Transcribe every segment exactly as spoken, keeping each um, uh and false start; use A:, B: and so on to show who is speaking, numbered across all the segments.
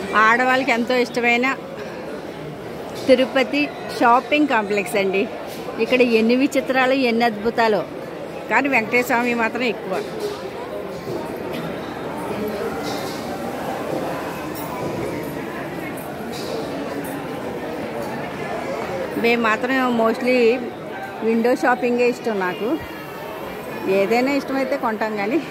A: ఆడవాళ్ళకి ఎంతో ఇష్టమైన తిరుపతి షాపింగ్ కాంప్లెక్స్ అండి. ఇక్కడ ఎన్ని విచిత్రాలు ఎన్ని అద్భుతాలు, కానీ వెంకటేశ్వర స్వామి మాత్రం ఎక్కువ. మేము మాత్రం మోస్ట్లీ విండో షాపింగే ఇష్టం. నాకు ఏదైనా ఇష్టమైతే కొంటాం, కానీ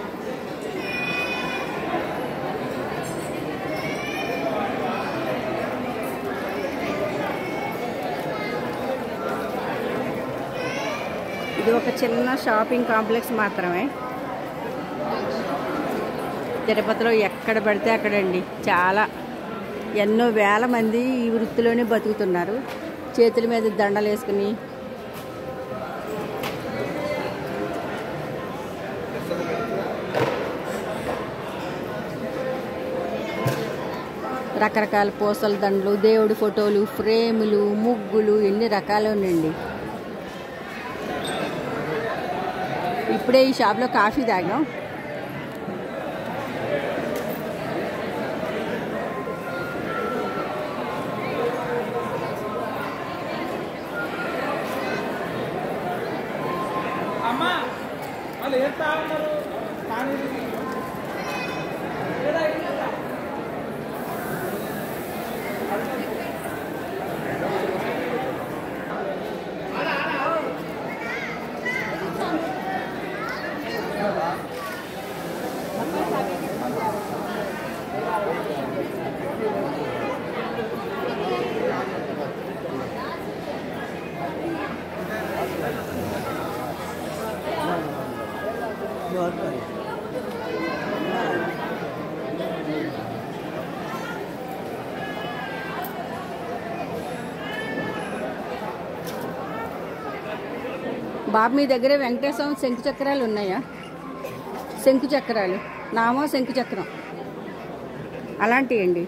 A: ఇది ఒక చిన్న షాపింగ్ కాంప్లెక్స్ మాత్రమే. తిరుపతిలో ఎక్కడ పడితే అక్కడండి చాలా ఎన్నో వేల మంది ఈ వృత్తిలోనే బతుకుతున్నారు. చేతుల మీద దండలు వేసుకుని రకరకాల పూసల దండలు, దేవుడి ఫోటోలు, ఫ్రేములు, ముగ్గులు, ఎన్ని రకాలు ఉన్నాయండి. ఇప్పుడే ఈ షాప్లో కాఫీ తాగాం. బాబు మీ దగ్గర వెంకటేశ్వరం శంకు చక్రాలు ఉన్నాయా? శంకు చక్రాలు, నామో శంకు చక్రం అలాంటివి అండి.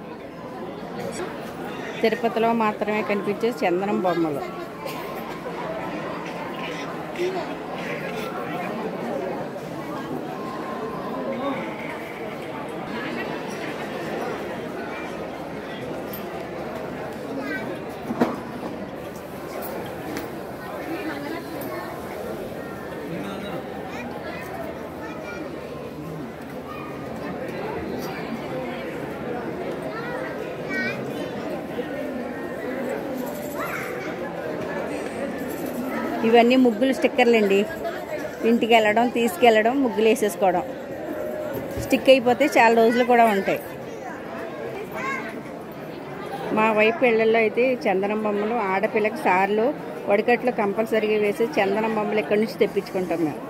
A: తిరుపతిలో మాత్రమే కనిపించే చందనం బొమ్మలు. ఇవన్నీ ముగ్గులు స్టిక్కర్లు అండి. ఇంటికి వెళ్ళడం, తీసుకెళ్ళడం, ముగ్గులు వేసేసుకోవడం. స్టిక్ అయిపోతే చాలా రోజులు కూడా ఉంటాయి. మా వైపు ఇళ్లలో అయితే చందనం బొమ్మలు, ఆడపిల్లకి సార్లు వడికట్లు కంపల్సరీగా వేసి చందనం బొమ్మలు ఎక్కడి నుంచి తెప్పించుకుంటాం మేము.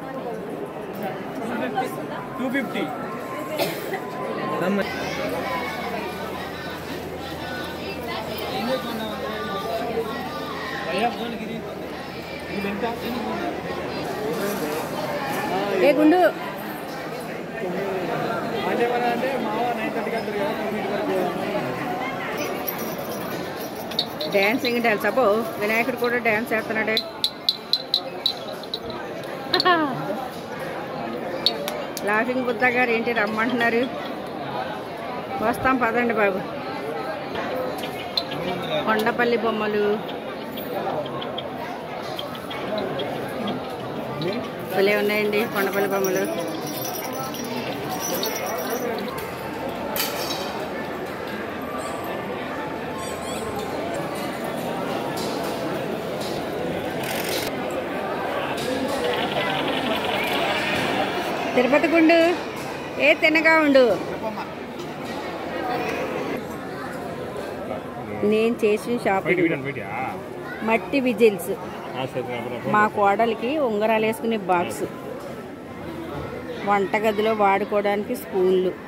A: ఏ గుండు డ్యాన్సింగ్ డ్యాన్స్. అబ్బో వినాయకుడు కూడా డ్యాన్స్ చేస్తున్నాడే. లాఫింగ్ బుద్ధ గారు ఏంటి రమ్మంటున్నారు? వస్తాం పదండి బాబు. కొండపల్లి బొమ్మలు భలే ఉన్నాయండి. కొండపల్లి బొమ్మలు తిరుపతి గుండు ఏ తినగా ఉండు. నేను చేసిన షాపింగ్ మట్టి విజిల్స్, మా కోడలికి ఉంగరాలు వేసుకునే బాక్స్, వంటగదిలో వాడుకోవడానికి స్పూన్లు,